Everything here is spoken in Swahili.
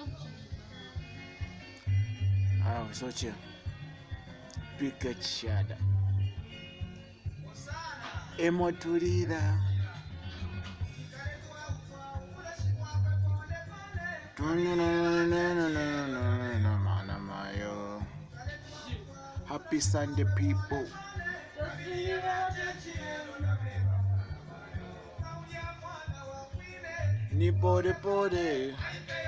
Soche piga chada emotulira Happy Sunday, people. Ni pode.